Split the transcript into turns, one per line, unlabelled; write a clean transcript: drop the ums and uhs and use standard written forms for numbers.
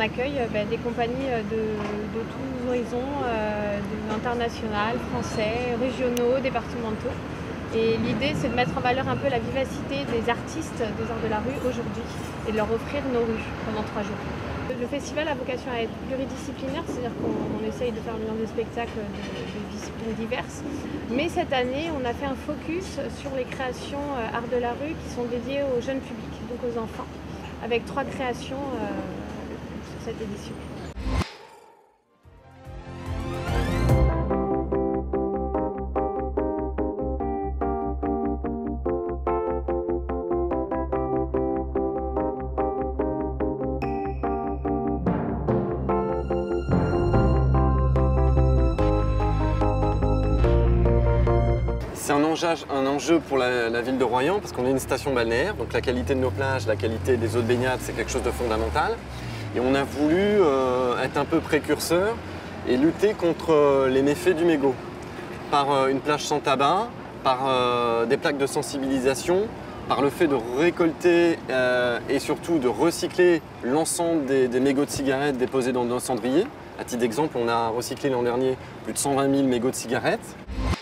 accueille des compagnies de tous horizons, internationales, français, régionaux, départementaux. Et l'idée, c'est de mettre en valeur un peu la vivacité des artistes des arts de la rue aujourd'hui et de leur offrir nos rues pendant 3 jours. Le festival a vocation à être pluridisciplinaire, c'est-à-dire qu'on essaye de faire venir des spectacles de disciplines diverses. Mais cette année, on a fait un focus sur les créations arts de la rue qui sont dédiées au jeune public, donc aux enfants, avec 3 créations sur cette édition.
C'est un enjeu pour la ville de Royan parce qu'on est une station balnéaire, donc la qualité de nos plages, la qualité des eaux de baignade, c'est quelque chose de fondamental. Et on a voulu être un peu précurseur et lutter contre les méfaits du mégot. Par une plage sans tabac, par des plaques de sensibilisation, par le fait de récolter et surtout de recycler l'ensemble des mégots de cigarettes déposés dans nos cendriers. À titre d'exemple, on a recyclé l'an dernier plus de 120 000 mégots de cigarettes.